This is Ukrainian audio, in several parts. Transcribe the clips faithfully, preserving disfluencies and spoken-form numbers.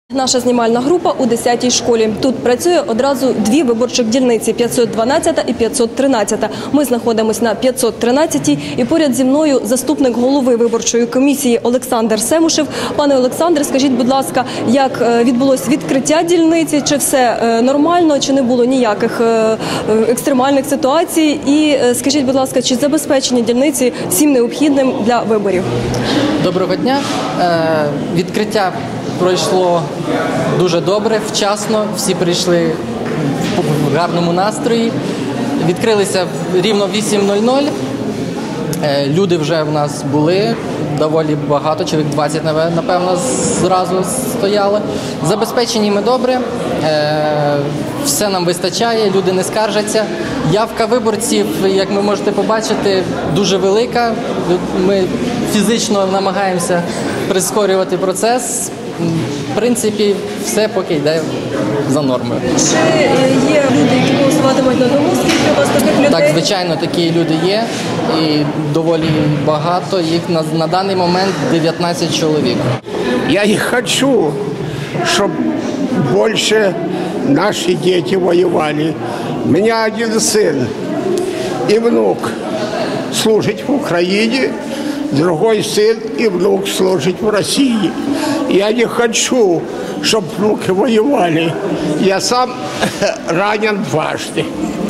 Наша знімальна група у десятій школі. Тут працює одразу дві виборчих дільниці – п'ятсот дванадцята і п'ятсот тринадцята. Ми знаходимося на п'ятсот тринадцятій і поряд зі мною заступник голови виборчої комісії Олександр Семушев. Пане Олександре, скажіть, будь ласка, як відбулось відкриття дільниці, чи все нормально, чи не було ніяких екстремальних ситуацій? І скажіть, будь ласка, чи забезпечені дільниці всім необхідним для виборів? Доброго дня. Відкриття пройшло дуже добре, вчасно, всі прийшли в гарному настрої. Відкрилися рівно в вісім нуль нуль. Люди вже в нас були, доволі багато, чоловік двадцять, напевно, зразу стояло. Забезпечені ми добре, все нам вистачає, люди не скаржаться. Явка виборців, як ви можете побачити, дуже велика. Ми фізично намагаємося прискорювати процес. В принципі, все поки йде за нормою. Чи є люди, які голосуватимуть на дому? Скільки у вас таких людей? Так, звичайно, такі люди є. І доволі багато. Їх на, на даний момент дев'ятнадцять чоловік. Я не хочу, щоб більше наші діти воювали. У мене один син і внук служить в Україні, другой сын и внук служит в России. Я не хочу, чтобы внуки воевали. Я сам ранен дважды.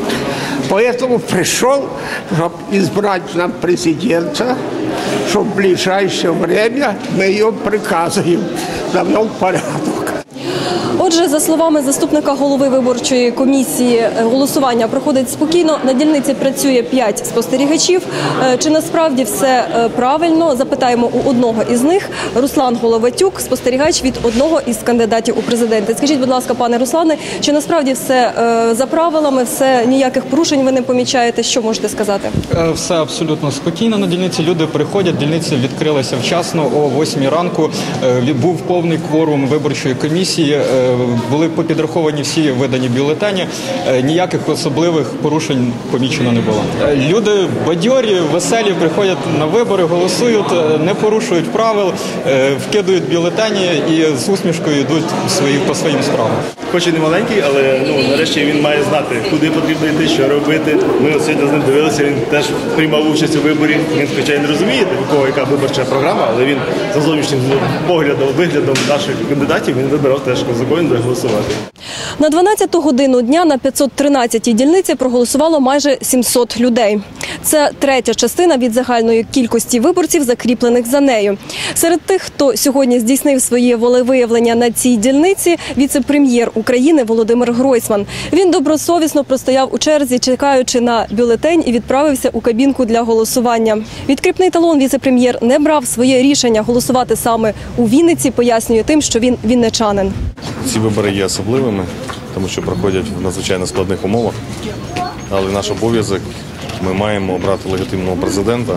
Поэтому пришел, чтобы избрать нам президента, чтобы в ближайшее время мы ее приказываем, навел порядок. Отже, за словами заступника голови виборчої комісії, голосування проходить спокійно. На дільниці працює п'ять спостерігачів. Чи насправді все правильно? Запитаємо у одного із них. Руслан Головатюк, спостерігач від одного із кандидатів у президенти. Скажіть, будь ласка, пане Руслане, чи насправді все за правилами, все, ніяких порушень ви не помічаєте? Що можете сказати? Все абсолютно спокійно на дільниці. Люди приходять, дільниця відкрилася вчасно о восьмій ранку. Був повний кворум виборчої комісії. Були попідраховані всі видані бюлетені, ніяких особливих порушень помічено не було. Люди бадьорі, веселі, приходять на вибори, голосують, не порушують правил, вкидують бюлетені і з усмішкою йдуть свої, по своїм справам. Хоч і не маленький, але ну, нарешті він має знати, куди потрібно йти, що робити. Ми от сьогодні з ним дивилися, він теж приймав участь у виборі. Він, звичайно, не розуміє, у кого яка виборча програма, але він за зовнішнім поглядом, виглядом наших кандидатів, він вибирав теж, за кого він буде голосувати. На дванадцяту годину дня на п'ятсот тринадцятій дільниці проголосувало майже сімсот людей. Це третя частина від загальної кількості виборців, закріплених за нею. Серед тих, хто сьогодні здійснив своє волевиявлення на цій дільниці, віце-прем'єр України Володимир Гройсман. Він добросовісно простояв у черзі, чекаючи на бюлетень, і відправився у кабінку для голосування. Відкріпний талон віце-прем'єр не брав. Своє рішення голосувати саме у Вінниці пояснює тим, що він вінничанин. Ці вибори є особливими, тому що проходять в надзвичайно складних умовах. Але наш обов'язок – ми маємо обрати легітимного президента,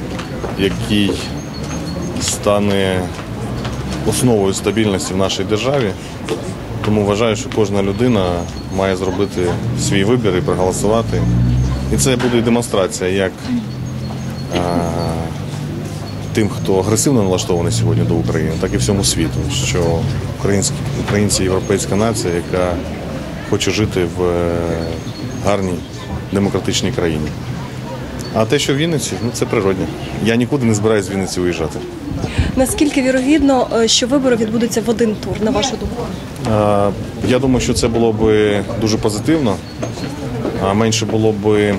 який стане основою стабільності в нашій державі. Тому вважаю, що кожна людина має зробити свій вибір і проголосувати. І це буде і демонстрація як а, тим, хто агресивно налаштований сьогодні до України, так і всьому світу, що українські, українці – європейська нація, яка хоче жити в гарній демократичній країні. А те, що в Вінниці, ну, це природне. Я нікуди не збираюсь з Вінниці виїжджати. Наскільки вірогідно, що вибори відбудуться в один тур, на вашу думку? Я думаю, що це було б дуже позитивно, а менше було б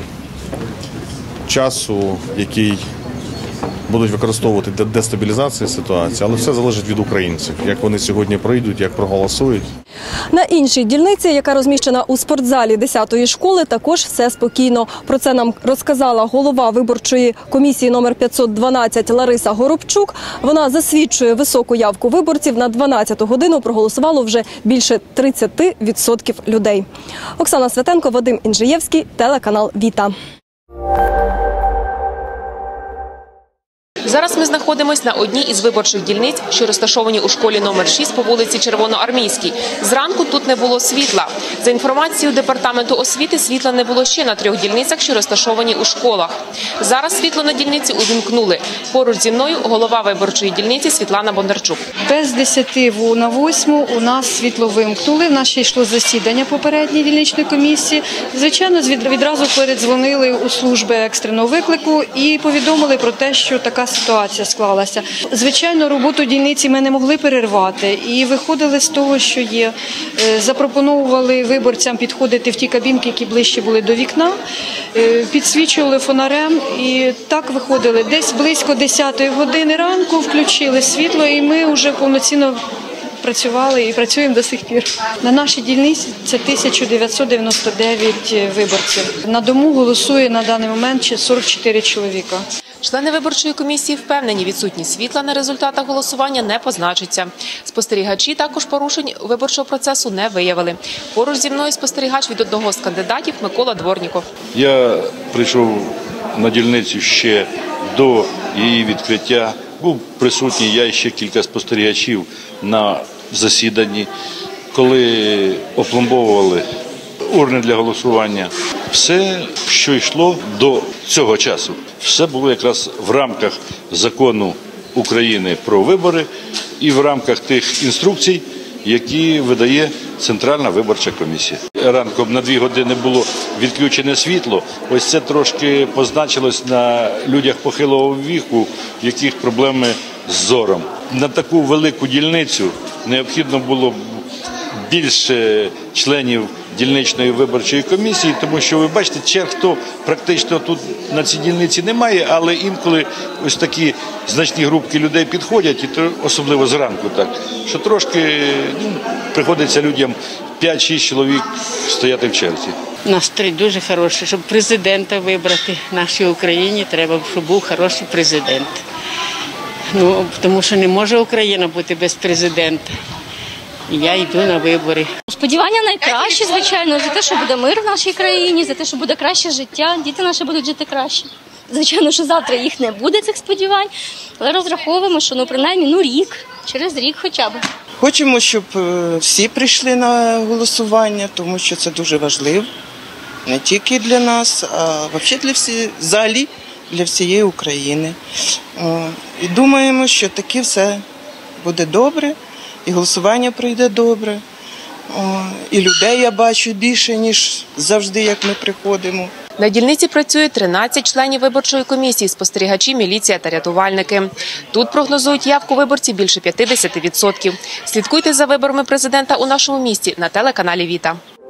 часу, який будуть використовувати для дестабілізації ситуації, але все залежить від українців, як вони сьогодні прийдуть, як проголосують. На іншій дільниці, яка розміщена у спортзалі десятої школи, також все спокійно. Про це нам розказала голова виборчої комісії номер п'ятсот дванадцять Лариса Горобчук. Вона засвідчує високу явку виборців. На дванадцяту годину проголосувало вже більше тридцять відсотків людей. Оксана Святенко, Вадим Інжиєвський, телеканал «Віта». Зараз ми знаходимося на одній із виборчих дільниць, що розташовані у школі номер шість по вулиці Червоноармійській. Зранку тут не було світла. За інформацією Департаменту освіти, світла не було ще на трьох дільницях, що розташовані у школах. Зараз світло на дільниці увімкнули. Поруч зі мною голова виборчої дільниці Світлана Бондарчук. Без десяти на восьму у нас світло вимкнули. В нас ще йшло засідання попередньої дільничної комісії. Звичайно, відразу передзвонили у служби екстреного виклику і повідомили про те, що така ситуація склалася. Звичайно, роботу дільниці ми не могли перервати і виходили з того, що є. Запропонували виборцям підходити в ті кабінки, які ближче були до вікна, підсвічували фонарем і так виходили. Десь близько десятої години ранку включили світло і ми вже повноцінно працювали і працюємо до сих пір. На нашій дільниці це тисяча дев'ятсот дев'яносто дев'ять виборців. На дому голосує на даний момент сорок чотири чоловіка. Члени виборчої комісії впевнені, відсутність світла на результатах голосування не позначиться. Спостерігачі також порушень виборчого процесу не виявили. Поруч зі мною спостерігач від одного з кандидатів Микола Дворніков. Я прийшов на дільницю ще до її відкриття. Був присутній я і ще кілька спостерігачів на засіданні, коли опломбовували урни для голосування. Все, що йшло до цього часу, все було якраз в рамках закону України про вибори і в рамках тих інструкцій, які видає Центральна виборча комісія. Ранком на дві години було відключене світло. Ось це трошки позначилось на людях похилого віку, в яких проблеми з зором. На таку велику дільницю необхідно було більше членів дільничної виборчої комісії, тому що, ви бачите, черг то практично тут на цій дільниці немає, але інколи ось такі значні групки людей підходять, і то особливо зранку так, що трошки ну, приходиться людям п'ять-шість чоловік стояти в черзі. Настрій дуже хороший, щоб президента вибрати в нашій Україні, треба, щоб був хороший президент. Ну, тому що не може Україна бути без президента. І я йду на вибори. Сподівання найкраще, звичайно, за те, що буде мир в нашій країні, за те, що буде краще життя, діти наші будуть жити краще. Звичайно, що завтра їх не буде, цих сподівань, але розраховуємо, що ну, принаймні ну, рік, через рік хоча б. Хочемо, щоб всі прийшли на голосування, тому що це дуже важливо. Не тільки для нас, а взагалі для всі, взагалі для всієї України. І думаємо, що таки все буде добре. І голосування пройде добре, і людей я бачу більше, ніж завжди, як ми приходимо. На дільниці працює тринадцять членів виборчої комісії, спостерігачі, міліція та рятувальники. Тут прогнозують явку виборців більше п'ятдесят відсотків. Слідкуйте за виборами президента у нашому місті на телеканалі Віта.